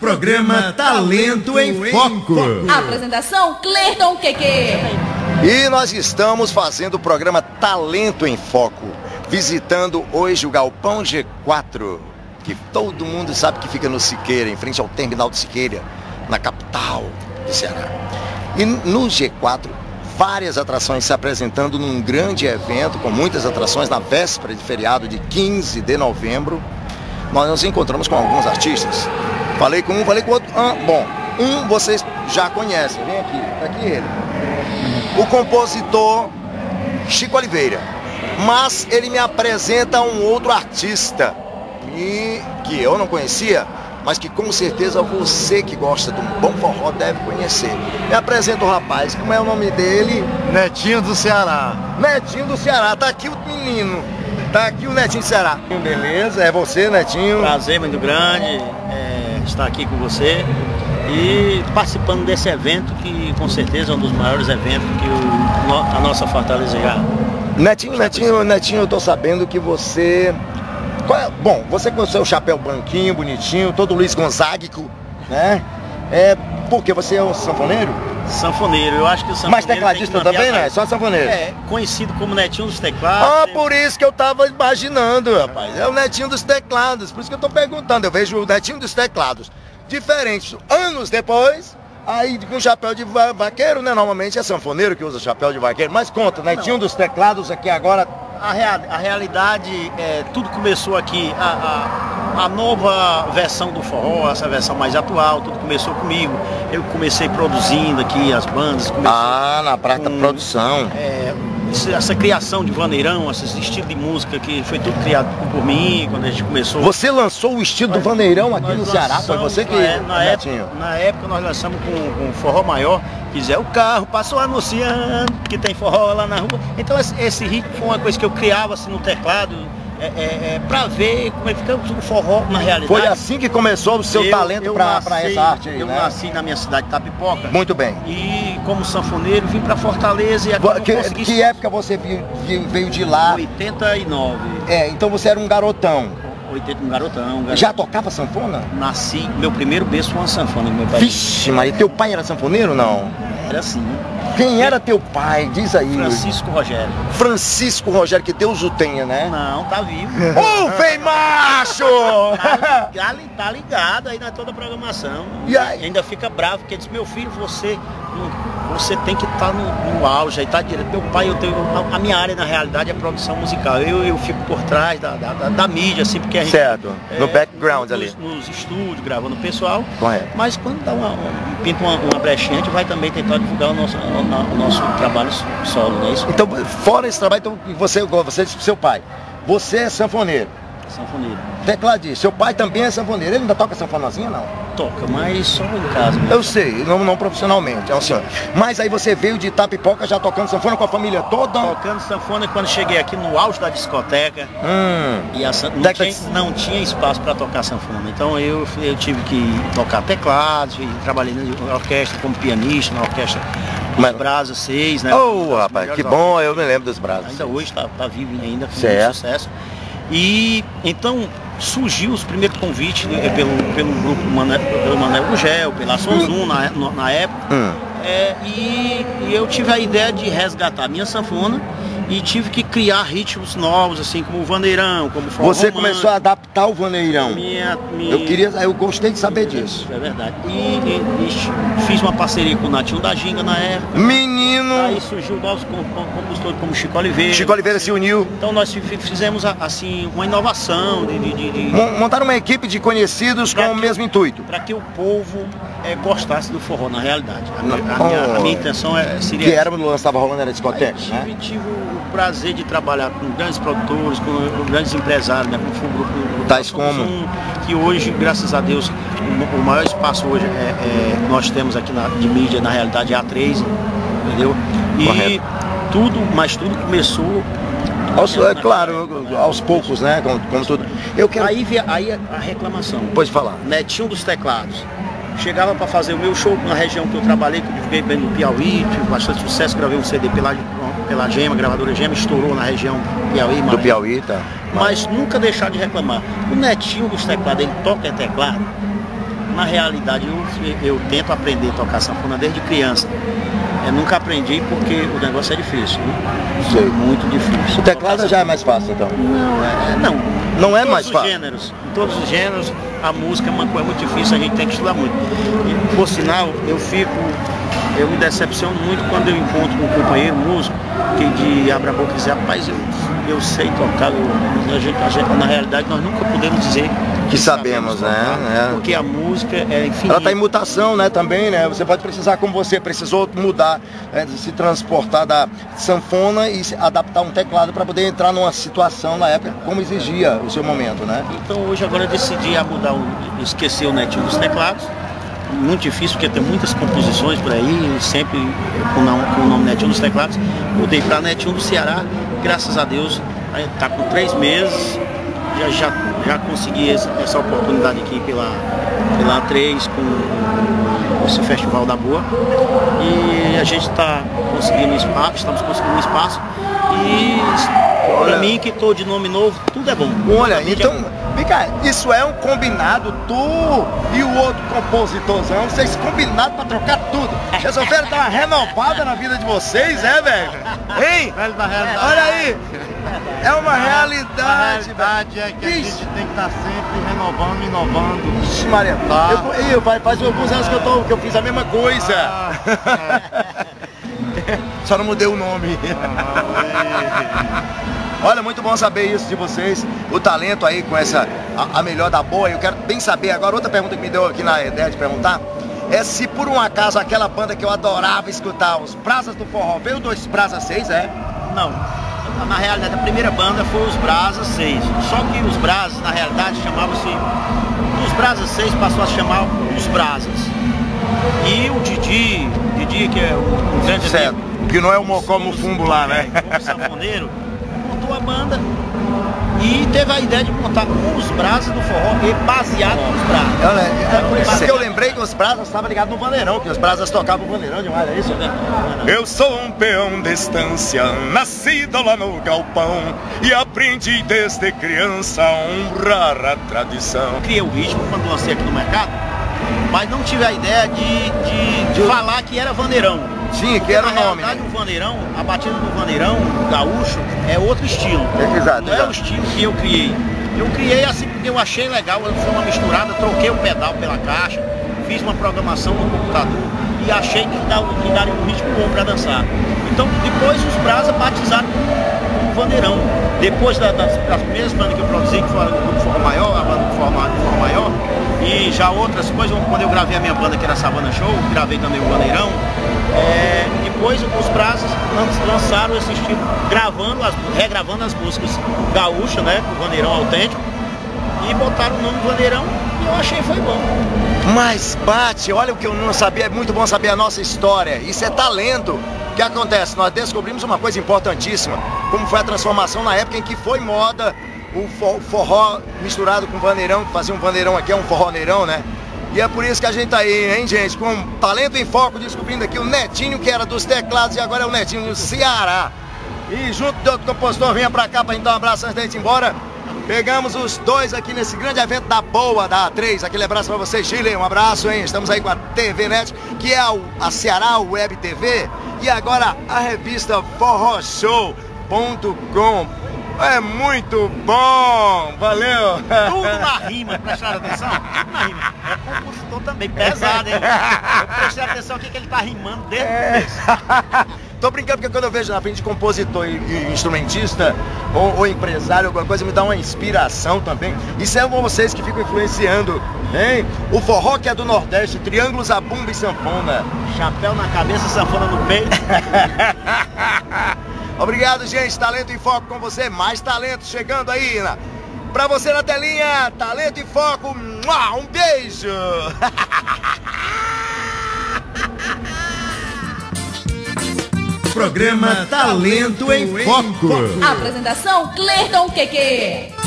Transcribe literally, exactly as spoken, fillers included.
Programa Talento em Foco. Apresentação Cleiton Queque. E nós estamos fazendo o programa Talento em Foco, visitando hoje o Galpão G quatro, que todo mundo sabe que fica no Siqueira, em frente ao terminal de Siqueira, na capital do Ceará. E no G quatro, várias atrações se apresentando num grande evento, com muitas atrações, na véspera de feriado de quinze de novembro. Nós nos encontramos com alguns artistas. Falei com um, falei com o outro. Ah, bom, um vocês já conhecem. Vem aqui, tá aqui ele. O compositor Chico Oliveira. Mas ele me apresenta um outro artista e que eu não conhecia, mas que com certeza você que gosta de um bom forró deve conhecer. Me apresenta o rapaz, como é o nome dele? Netinho do Ceará. Netinho do Ceará, tá aqui o menino. Tá aqui o Netinho do Ceará. Beleza, é você, Netinho? Prazer muito grande é, estar aqui com você e participando desse evento que com certeza é um dos maiores eventos que o, a nossa Fortaleza já... Netinho, Netinho, Netinho, eu tô sabendo que você... Qual é? Bom, você com o seu chapéu branquinho, bonitinho, todo Luiz Gonzágico, né? É porque você é um sanfoneiro? Sanfoneiro, eu acho que o sanfoneiro... Mas tecladista também, né? Só sanfoneiro. É, conhecido como Netinho dos Teclados. Ah, por isso que eu tava imaginando, rapaz. É o Netinho dos Teclados, por isso que eu tô perguntando. Eu vejo o Netinho dos Teclados. Diferente, anos depois, aí com chapéu de va vaqueiro, né? Normalmente é sanfoneiro que usa chapéu de vaqueiro. Mas conta, Netinho dos Teclados aqui agora... A, rea a realidade, é, tudo começou aqui, a, a, a nova versão do forró, essa versão mais atual, tudo começou comigo. Eu comecei produzindo aqui as bandas. Ah, na prata com, produção. É, essa criação de vaneirão, esse estilo de música que foi tudo criado por mim, quando a gente começou. Você lançou o estilo do vaneirão aqui no Ceará? Foi você que... Na, na, época, na época nós lançamos com, com Forró Maior, que é o carro, passou anunciando que tem forró lá na rua. Então esse, esse ritmo foi uma coisa que eu criava assim no teclado, é, é, é, pra ver como é que fica o forró na realidade. Foi assim que começou o seu eu, talento eu pra, nasci, pra essa arte aí, eu né? Eu nasci na minha cidade de Tapipoca. Muito bem. E como sanfoneiro vim pra Fortaleza e aqui que, consegui... que época você veio, veio de lá? oitenta e nove. É, então você era um garotão. oitenta, um garotão, um garotão. Já tocava sanfona? Nasci, meu primeiro berço foi uma sanfona, meu pai. Vixe, Maria, teu pai era sanfoneiro ou não? Era assim. Quem era teu pai? Diz aí. Francisco Rogério. Francisco Rogério, que Deus o tenha, né? Não, tá vivo. Ô, vem macho! Tá, tá ligado aí na toda a programação. E aí? Ainda fica bravo, porque diz, meu filho, você, você tem que estar tá no, no auge, aí tá direto. Meu pai, eu tenho, a, a minha área na realidade é produção musical. Eu, eu fico por trás da, da, da, da mídia, assim, porque a gente... Certo, no é, background nos, ali. Nos estúdios, gravando o pessoal. Correto. Mas quando dá uma, um, pinta uma, uma brechinha, a gente vai também tentar divulgar o nosso, o, o nosso trabalho solo, não é isso? Então, fora esse trabalho, então, você, você disse pro seu pai, você é sanfoneiro. Sanfoneiro. Tecladista, seu pai também é sanfoneiro, ele ainda toca sanfonazinha, não? Toca, mas só em casa mesmo. Eu sei, não, não profissionalmente, é o senhor. Mas aí você veio de Itapipoca já tocando sanfona com a família toda? Tocando sanfona quando cheguei aqui no auge da discoteca. Hum. E a, não, tinha, não tinha espaço para tocar sanfona. Então eu, eu tive que tocar teclados, e trabalhei na orquestra como pianista, na orquestra dos Brasas seis, né? Oh, rapaz, que bom, eu me lembro dos Brasas. Ainda hoje está tá vivo ainda, com certo. sucesso. E então surgiu os primeiros convites né, pelo, pelo grupo Mané, pelo Mané Gugel, pela Sonzum na, na época. Hum. É, e, e eu tive a ideia de resgatar a minha sanfona e tive que criar ritmos novos, assim como o vaneirão, como o forró Você romântico. Começou a adaptar o vaneirão. Minha, minha... Eu queria, eu gostei de saber disso. É verdade. E, e, e fiz uma parceria com o Natinho da Ginga na época. Menino! Aí surgiu novos compositores como Chico Oliveira. Chico Oliveira se uniu. Então nós fizemos assim uma inovação de, de, de, de... montaram uma equipe de conhecidos com o mesmo intuito. Para que o povo é, gostasse do forró na realidade. A, minha, a, minha, a minha intenção é, seria... Que era quando estava rolando, era discoteca, tive, né? tive o prazer de trabalhar com grandes produtores, com grandes empresários, né? Com o grupo Tais como? Um, que hoje, graças a Deus, o, o maior espaço hoje é, é, nós temos aqui na, de mídia, na realidade, é a três, entendeu? E correto. tudo, mas tudo começou... Aos, é claro, aos poucos, né? Como, como tudo. Eu quero... Aí, aí a reclamação. Pode falar. Netinho dos Teclados. Chegava para fazer o meu show na região que eu trabalhei, que eu divulguei bem no Piauí, tive bastante sucesso, gravei um C D pela, pela Gema, gravadora Gema, estourou na região Piauí. Do Piauí, tá. Mas nunca deixar de reclamar. O Netinho dos Teclados, ele toca é teclado? Na realidade, eu, eu tento aprender a tocar sanfona desde criança. Eu nunca aprendi porque o negócio é difícil, né? Sei. Muito difícil. O teclado já é mais fácil, então? Não, é, não. Não é Em mais todos os fácil? gêneros, em todos os gêneros, a música é uma coisa muito difícil, a gente tem que estudar muito. E, por sinal, eu fico, eu me decepciono muito quando eu encontro um companheiro músico que de abre a boca e diz, rapaz, eu, eu sei tocar, eu, a gente, a gente, na realidade nós nunca podemos dizer Que sabemos, tocar, né? É. Porque a música é infinita. Ela está em mutação, né, também, né? Você pode precisar, como você precisou mudar, é, se transportar da sanfona e se adaptar um teclado para poder entrar numa situação na época como exigia o seu momento, né? Então hoje agora eu decidi a mudar, o, esquecer o netinho dos teclados. Muito difícil porque tem muitas composições por aí, sempre com, não, com o nome Netinho dos Teclados. Mudei para Netinho do Ceará, graças a Deus, está com três meses, já, já, já consegui essa, essa oportunidade aqui pela, pela A três com esse Festival da Boa. E a gente está conseguindo espaço, estamos conseguindo espaço. E para mim que estou de nome novo, tudo é bom. Olha, então, vem cá, isso é um combinado, tu e o outro compositorzão, vocês combinaram pra trocar tudo. Resolveram dar uma renovada na vida de vocês, é, velho? Hein? Olha aí, é uma realidade. A realidade é que a Ixi. gente tem que estar sempre renovando, inovando. Ixi, Maria, Tá. eu, eu, faz, faz alguns anos que eu, tô, que eu fiz a mesma coisa. Ah, Só não mudei o nome. Olha, muito bom saber isso de vocês, o talento aí com essa, a, a melhor da boa. Eu quero bem saber agora, outra pergunta que me deu aqui na ideia de perguntar, é se por um acaso aquela banda que eu adorava escutar, os Brasas do Forró, veio dois Brasas seis, é? Não, na realidade a primeira banda foi os Brasas seis, só que os Brasas na realidade chamavam-se, os Brasas seis passou a chamar os Brasas. E o Didi, Didi que é o, o grande Certo, amigo, que não é o Mocó Mufumbo lá, né? como sanfoneiro, montou a banda e teve a ideia de montar os Brasas do Forró e baseado nos Brasas. Olha, é por isso que eu Baseado- lembrei que os Brasas estavam ligados no Bandeirão, que os Brasas tocavam o Bandeirão demais, é isso? Eu sou um peão de estância, nascido lá no galpão, e aprendi desde criança a honrar a tradição. Eu criei o ritmo quando lancei aqui no mercado, mas não tive a ideia de, de, de falar que era Vandeirão. Sim, que era o Na nome, realidade, né? o Vandeirão, a batida do Vandeirão, o gaúcho, é outro estilo. É, exato, Não é exato. o estilo que eu criei. Eu criei assim porque eu achei legal, eu fiz uma misturada, troquei o pedal pela caixa, fiz uma programação no computador e achei que, dá, que daria um ritmo bom para dançar. Então, depois os Brasas batizaram como Vandeirão. Depois da, das, das primeiras bandas que eu produzi, que foram o Grupo Forró Maior, a banda do Forró Forró Maior, e já outras coisas, quando eu gravei a minha banda, que era a Savana Show, gravei também o Vandeirão. É, depois os Brasas lan- lançaram esse estilo, gravando as, regravando as músicas gaúchas, né, com o Vandeirão autêntico, e botaram o nome Vandeirão e eu achei que foi bom. Mas bate, olha o que eu não sabia, é muito bom saber a nossa história. Isso é talento. O que acontece? Nós descobrimos uma coisa importantíssima, como foi a transformação na época em que foi moda o fo- forró misturado com vandeirão, que fazia um vandeirão aqui, é um forroneirão, né? E é por isso que a gente tá aí, hein, gente, com Talento em Foco, descobrindo aqui o Netinho, que era dos teclados, e agora é o Netinho do Ceará. E junto do outro compositor, venha pra cá pra gente dar um abraço antes da gente ir embora. Pegamos os dois aqui nesse grande evento da Boa, da A três. Aquele abraço pra você, Chile. Um abraço, hein? Estamos aí com a T V Net, que é a, a Ceará Web T V. E agora a revista forró show ponto com. É muito bom! Valeu! Tudo na rima, prestaram atenção? Tudo na rima. É compositor também, pesado, hein? Eu prestei atenção aqui que ele tá rimando desde o começo. Tô brincando porque quando eu vejo na frente de compositor e, e instrumentista ou, ou empresário, alguma coisa, me dá uma inspiração também. E são vocês que ficam influenciando, hein? O forró que é do Nordeste, triângulos, zabumba e sanfona. Chapéu na cabeça, sanfona no peito. Obrigado, gente. Talento em Foco com você. Mais talento chegando aí, né? Pra você na telinha, Talento em Foco. Mua, um beijo! Programa Talento em Foco. Apresentação Clerton Queque.